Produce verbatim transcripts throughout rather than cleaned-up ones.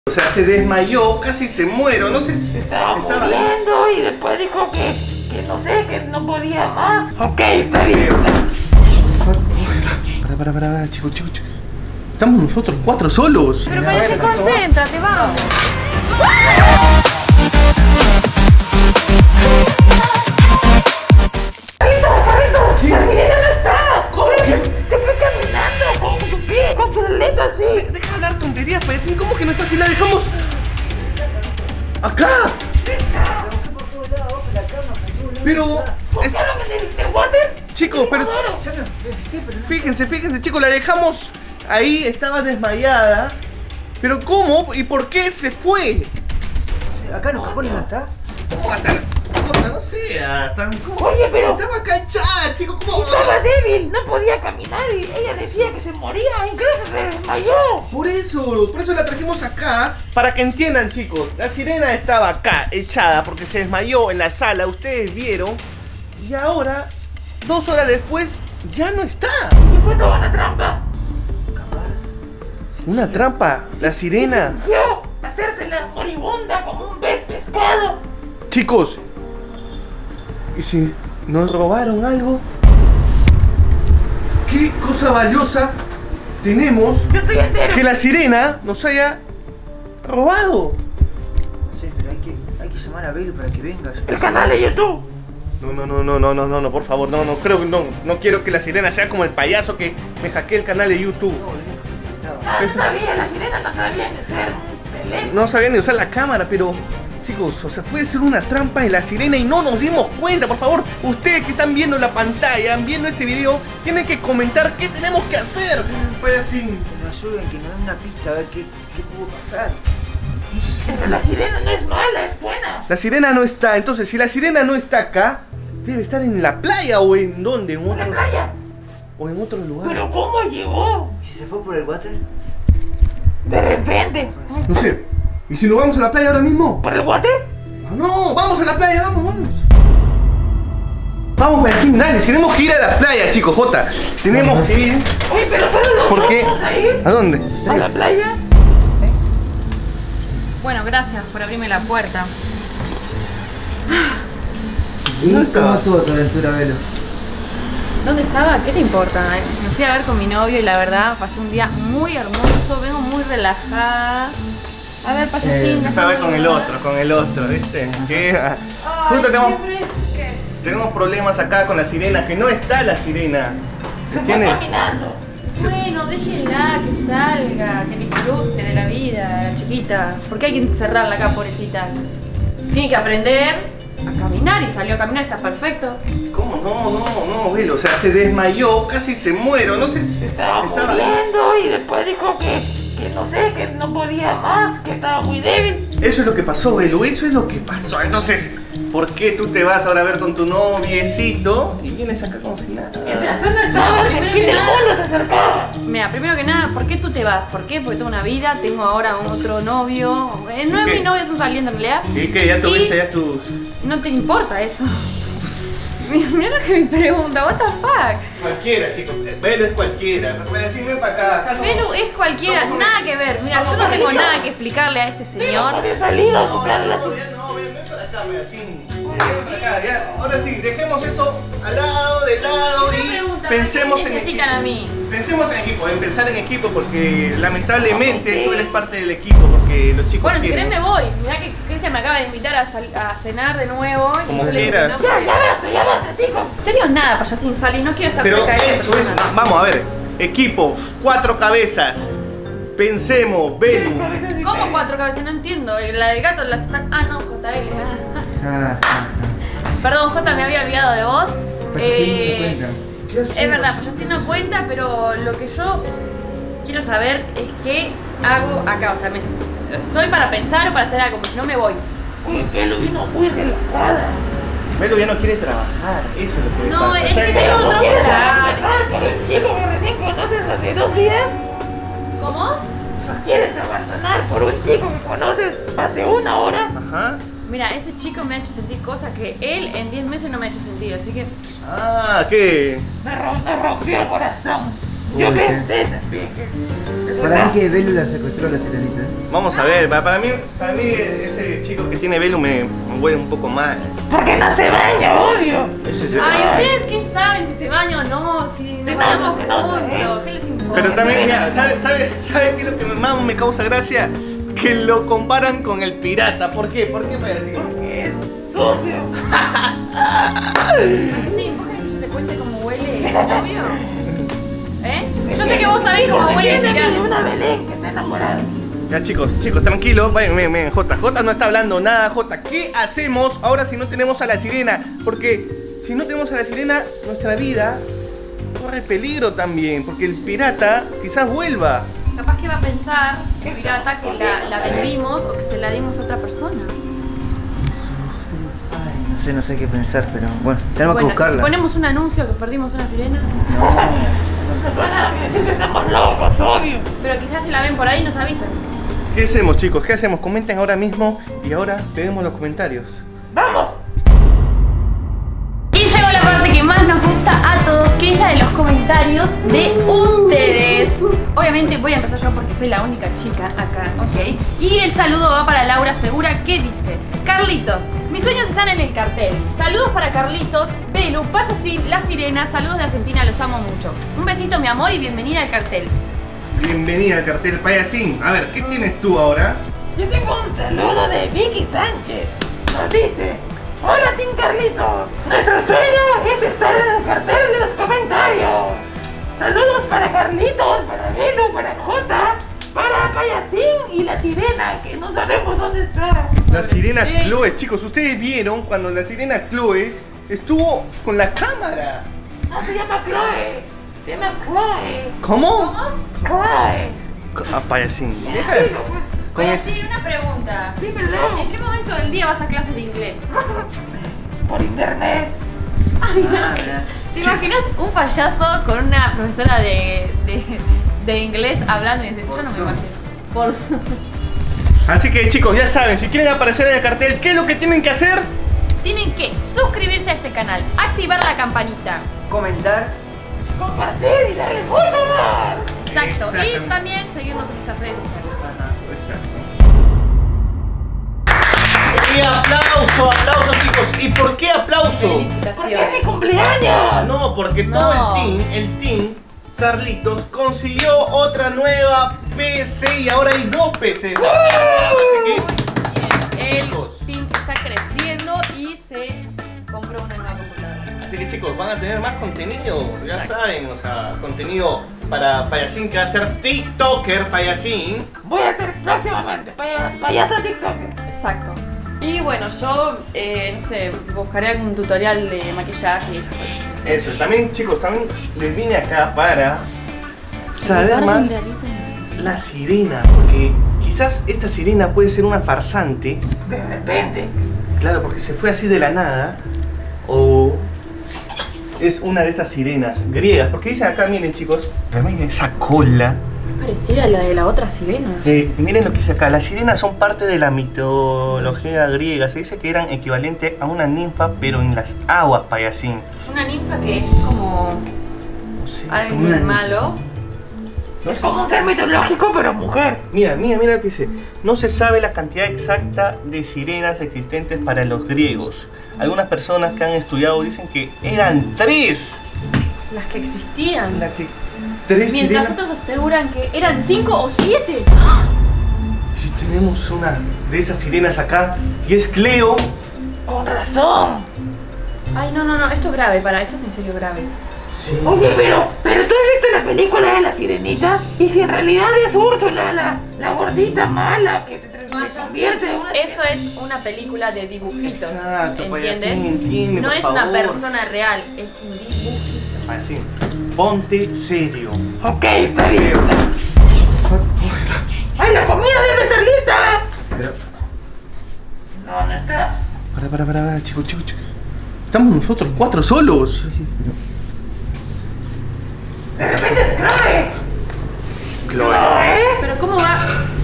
O sea, se desmayó, casi se muero, no sé si estaba, estaba muriendo y después dijo que, que no sé, que no podía más. Ok, está bien. Para, para, para, para, chicos, chicos, chicos. Estamos nosotros cuatro solos. Pero parece, concéntrate, vamos. ¡Carlito! ¡La sirena no está! ¿Cómo que? Se fue caminando con su pie, con su aleta así. De deja de hablar tonterías, para decir, ¿cómo que no está si la dejamos acá? Pero... Es... Chicos, pero... Fíjense, fíjense, chicos, la dejamos ahí, estaba desmayada. Pero ¿cómo? ¿Y por qué se fue? Acá en los cajones no está. ¿Cómo hasta la... No sé, hasta... ¿Cómo? Oye, pero... Estaba agachada, chicos, ¿cómo? Estaba débil, no podía caminar y ella decía que se moría, incluso se desmayó. Por eso, por eso la trajimos acá. Para que entiendan, chicos, la sirena estaba acá, echada, porque se desmayó en la sala, ustedes vieron. Y ahora, dos horas después, ya no está. ¿Y fue toda una trampa? ¿Una trampa? ¿La sirena? Yo, hacerse la moribunda como un pez pescado. Chicos, ¿y si nos robaron algo? ¿Qué cosa valiosa tenemos Yo estoy entero. que la sirena nos haya robado? No sé, pero hay que, hay que llamar a Belu para que venga. El canal de YouTube. No, no, no, no, no, no, no, no, por favor, no, no, creo que no, no quiero que la sirena sea como el payaso que me hackeé el canal de YouTube. Ah, no sabía, la sirena no sabía ni ser Belén. No sabía ni usar la cámara, pero... Chicos, o sea, puede ser una trampa en la sirena y no nos dimos cuenta. Por favor, ustedes que están viendo la pantalla, viendo este video, tienen que comentar qué tenemos que hacer. Pues así... Que nos ayuden, que nos den una pista a ver qué, qué pudo pasar. Pero la sirena no es mala, es buena. La sirena no está, entonces si la sirena no está acá, debe estar en la playa o en dónde, en ¿En otro... la playa? O en otro lugar. ¿Pero cómo llegó? ¿Y si se fue por el water? De repente. No sé. ¿Y si nos vamos a la playa ahora mismo? ¿Por el water? No, vamos a la playa, vamos, vamos. Vamos, Benzín, dale, tenemos que ir a la playa, chicos, Jota. Tenemos que ir. Oye, pero solo nos ¿Por qué? vamos a ir ¿A dónde? a la playa. Bueno, gracias por abrirme la puerta. ¿Y ¿Dónde cómo estaba? estuvo tu aventura, Belu? ¿Dónde estaba? ¿Qué te importa? Me fui a ver con mi novio y la verdad pasé un día muy hermoso, vengo muy relajada. A ver, payasín. Eh, Esta vez con el otro, con el otro, ¿viste? Que Ay, justo tenemos, siempre... ¿Qué? tenemos problemas acá con la sirena, que no está la sirena. Se fue ¿Entiendes? caminando. Bueno, déjenla, que salga, que disfrute de la vida, la chiquita. ¿Por qué hay que encerrarla acá, pobrecita? Tiene que aprender a caminar y salió a caminar, está perfecto. ¿Cómo? No, no, no, Velo, o sea, se desmayó, casi se muero, no sé si... Estaba muriendo y después dijo que, que no sé, que no podía más, que estaba muy débil. Eso es lo que pasó, Velo, eso es lo que pasó. Entonces, ¿por qué tú te vas ahora a ver con tu noviecito y vienes acá como si nada? Mientras tú no estabas, el fin del mundo se acercaba. Mira, primero que nada, ¿por qué tú te vas? ¿Por qué? Porque tengo una vida, tengo ahora otro novio. Eh, no es ¿Qué? mi novio, es un saliente en realidad. ¿Y que ya tuviste Y ya tus...? no te importa eso. Mira lo que me pregunta, what the fuck. Cualquiera, chicos, Velo es cualquiera. Decime para acá, acá somos- Velu es cualquiera, somos nada un- que ver. Mira, yo somos no tengo amigos. nada que explicarle a este señor. Había salido a comprar la No, ya no, ven, ven para acá, ven, así. Ven para acá, ya. Ahora sí, dejemos eso al lado, de lado Me y pregunta, pensemos ¿qué en necesitan equipo. a mí? Pensemos en equipo, en pensar en equipo, porque lamentablemente tú eres parte del equipo, porque los chicos Bueno, si quieren. querés me voy. Mirá que Cristian me acaba de invitar a, sal- a cenar de nuevo. Y Como yo le dije quieras. que no, Ya, porque- ya basta, ya basta, chicos. Serio nada, payasín, Sally, no quiero estar Pero cerca de esa eso es, persona. vamos a ver, equipo, cuatro cabezas. Pensemos, Velu. ¿Cómo cuatro cabezas? No entiendo. La del gato las está... Ah, no, J L. ah. Ah, ah, Perdón, J, me había olvidado de vos. ah. Pues así no te cuentan. Es verdad, pues así no cuenta, pero lo que yo quiero saber es qué hago acá. O sea, me, estoy para pensar o para hacer algo, porque no me voy. Uy, que lo vino muy relajada. Velu ya no quiere trabajar, eso es lo que le No, pasa. es que Está- tengo ¿No otros quieres planes. trabajar con el chico que recién conoces hace dos días? ¿Cómo? ¿No quieres abandonar por un chico que conoces hace una hora? Ajá. Mira, ese chico me ha hecho sentir cosas que él en diez meses no me ha hecho sentir, así que... Ah, ¿qué? Me, rom- me rompió el corazón. Yo Uy, pensé también que, que Para mí que Belu la secuestró a la sirenita. Vamos a ver, para, para mí, para mí ese chico que tiene velo me, me huele un poco mal. Porque no se baña, obvio. Ese se Ay, ¿ustedes qué saben si se baña o no? Si nos bañamos Se nota, se nota, juntos, ¿qué les importa? Pero también, mira, ¿sabes sabe, sabe qué es lo que más me causa gracia? Que lo comparan con el pirata. ¿Por qué? ¿Por qué payasín? Porque es sucio. Sí, ¿vos querés que yo te cuente cómo huele el novio? ¿Eh? Yo sé que vos sabés cómo huele el Tiene pirata. una Belén que está enamorada. Ya chicos, chicos, tranquilos, vayan, ven, ven, J, J no está hablando nada, J, ¿qué hacemos ahora si no tenemos a la sirena? Porque si no tenemos a la sirena, nuestra vida corre peligro también, porque el pirata quizás vuelva. Capaz que va a pensar, el pirata, que la, la vendimos o que se la dimos a otra persona. Eso no sé. Ay, no sé, no sé qué pensar, pero bueno, tenemos Bueno, que buscarla. si ponemos un anuncio que perdimos una sirena, No se van a decir que estamos locos, obvio. pero quizás si la ven por ahí nos avisan. ¿Qué hacemos chicos? ¿Qué hacemos? Comenten ahora mismo y ahora peguemos los comentarios. ¡Vamos! Y llegó la parte que más nos gusta a todos, que es la de los comentarios de ustedes. Obviamente voy a empezar yo porque soy la única chica acá, ¿ok? Y el saludo va para Laura Segura, que dice: Carlitos, mis sueños están en el cartel. Saludos para Carlitos, Belu, Payasín, La Sirena, saludos de Argentina, los amo mucho. Un besito mi amor y bienvenida al cartel. Bienvenida al cartel payasín. A ver, ¿qué tienes tú ahora? Yo tengo un saludo de Vicky Sánchez. Nos dice: hola Team Carlitos, nuestro sueño es estar en el cartel de los comentarios. Saludos para Carlitos, para Belu, para Jota, para Payasín y la sirena, que no sabemos dónde está. La sirena Sí. Chloe, chicos, ustedes vieron cuando la sirena Chloe estuvo con la cámara. No se llama Chloe, se llama Chloe. ¿Cómo? Chloe. Ah, payasín. Deja de... Con Oye, ese- sí, una pregunta. Dímelo. ¿En qué momento del día vas a clases de inglés? Por internet. Ay, no. Ah, ya. ¿Te imaginas un payaso con una profesora de, de, de inglés hablando y dice, yo no me Zoom. imagino? Por Zoom. Así que chicos, ya saben, si quieren aparecer en el cartel, ¿qué es lo que tienen que hacer? Tienen que suscribirse a este canal, activar la campanita. Comentar. Compartir y darle mucho amor. Exacto. Y Exactamente. también seguirnos en nuestras redes sociales. Exacto. Y aplauso, aplauso chicos. ¿Y por qué aplauso? Porque es mi Felicitaciones. cumpleaños. No, porque No. todo el team, el team Carlitos consiguió otra nueva P C y ahora hay dos P Cs. Así que Bien, el Chicos. team está creciendo y se compró una nueva computadora. Así que chicos, van a tener más contenido, ya saben, o sea, contenido para Payasín que va a ser TikToker Payasín. Voy a ser próximamente paya- payasa TikToker. Exacto. Y bueno, yo, eh, no sé, buscaré algún tutorial de maquillaje y esas cosas. Eso, también chicos, también les vine acá para saber más la sirena, porque quizás esta sirena puede ser una farsante, De repente. claro, porque se fue así de la nada, o es una de estas sirenas griegas, porque dice acá, miren chicos, también esa cola. Parecida a la de la otra sirena. Sí, miren lo que dice acá, las sirenas son parte de la mitología griega, se dice que eran equivalente a una ninfa, pero en las aguas, Payasín. Una ninfa que es como No sé, como una alguien ninfa. malo. no Es sé como un ser mitológico, pero mujer. Mira, mira, mira lo que dice. No se sabe la cantidad exacta de sirenas existentes para los griegos. Algunas personas que han estudiado dicen que eran tres. Las que existían. La que tres Mientras sirenas. otros aseguran que eran cinco o siete. Si tenemos una de esas sirenas acá y es Cleo. Con razón. Ay, no, no, no, esto es grave, para, esto es en serio grave. Sí. Oye, pero, pero tú has visto la película de la sirenita, y si en realidad es Úrsula, la, la gordita mala que se, tra- se convierte en una... Eso es una película de dibujitos. Exacto, ¿Entiendes? Payasín, entiende, No por es una favor. persona real, es un dibujito. Payasín, ponte serio. Ok, está bien. ¡Ay, la comida debe estar lista! Pero, No, no está. Para, para, para, para, chicos, chicos, chicos. Estamos nosotros cuatro solos. sí, sí, pero. De repente se cae. Chloe. ¿Eh? Pero ¿cómo va?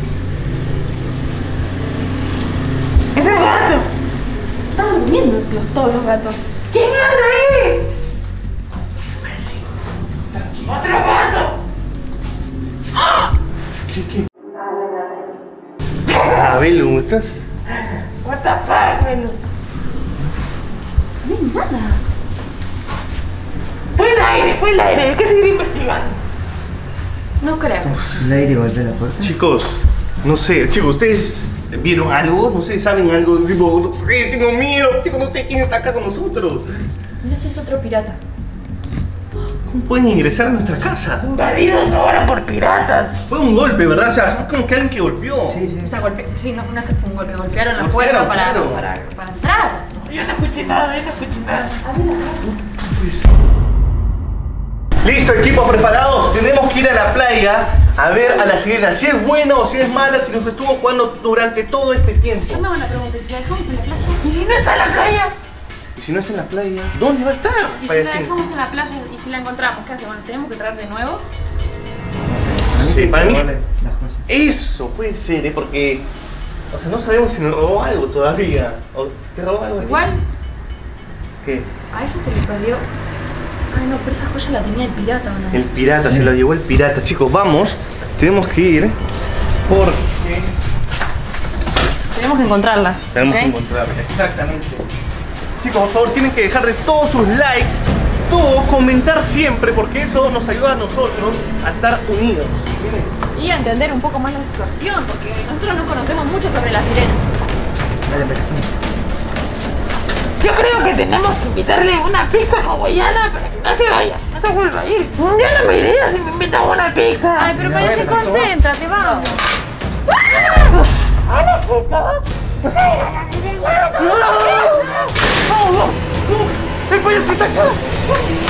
¡Es el gato! Están durmiendo los, todos los gatos. ¿Quién anda ahí? ¡Otro gato! ¿Qué, qué? Ah, Belu, estás... What the fuck, Belu. No hay nada. Fue el aire, fue el aire, hay que seguir investigando. No creo. El aire golpea la puerta. Chicos, no sé, chicos, ¿ustedes vieron algo? No sé, ¿saben algo? Tipo, no sé, tengo miedo, chicos, no sé quién está acá con nosotros. Ese es otro pirata. ¿Cómo pueden ingresar a nuestra casa? Invadidos ahora por piratas. Fue un golpe, ¿verdad? O sea, es como que alguien que golpeó. Sí, sí. O sea, golpe... sí, no, no es que fue un golpe, golpearon la Golpearon, puerta para, claro. para, para entrar. Yo no escuché nada, yo no escuché nada. Listo, equipo, preparados. Tenemos que ir a la playa a ver a la sirena. Si es buena o si es mala, si nos estuvo jugando durante todo este tiempo. Yo me van a preguntar, ¿si la dejamos en la playa? ¿Y si no está en la playa? Y si no es en la playa, ¿dónde va a estar? ¿Y si la Payasín? dejamos en la playa y si la encontramos? ¿Qué hace? Bueno, tenemos que traer de nuevo. Sí, para mí Vale, las cosas. eso puede ser, ¿eh? Porque, o sea, no sabemos si nos robó algo todavía. ¿O te robó algo? a ti? Igual, ¿Qué? a ella se le perdió. Ay, no, pero esa joya la tenía el pirata, ¿o no? El pirata, Sí. se lo llevó el pirata. Chicos, vamos. Tenemos que ir porque Tenemos que encontrarla. tenemos ¿ok? que encontrarla. Exactamente. Chicos, por favor, tienen que dejar de todos sus likes, todo, comentar siempre, porque eso nos ayuda a nosotros a estar unidos. Miren. Y a entender un poco más la situación, porque nosotros no conocemos mucho sobre la sirena. Dale, pero sí. Yo creo que tenemos que invitarle una pizza hawaiana para que no se vaya, no se vuelva a ir. Yo no me iría si me invitan una pizza. Ay, pero Mira, parece, bueno, concéntrate, vamos. Hola, chicos. Vengan a mi lugar. ¡El payaso está acá!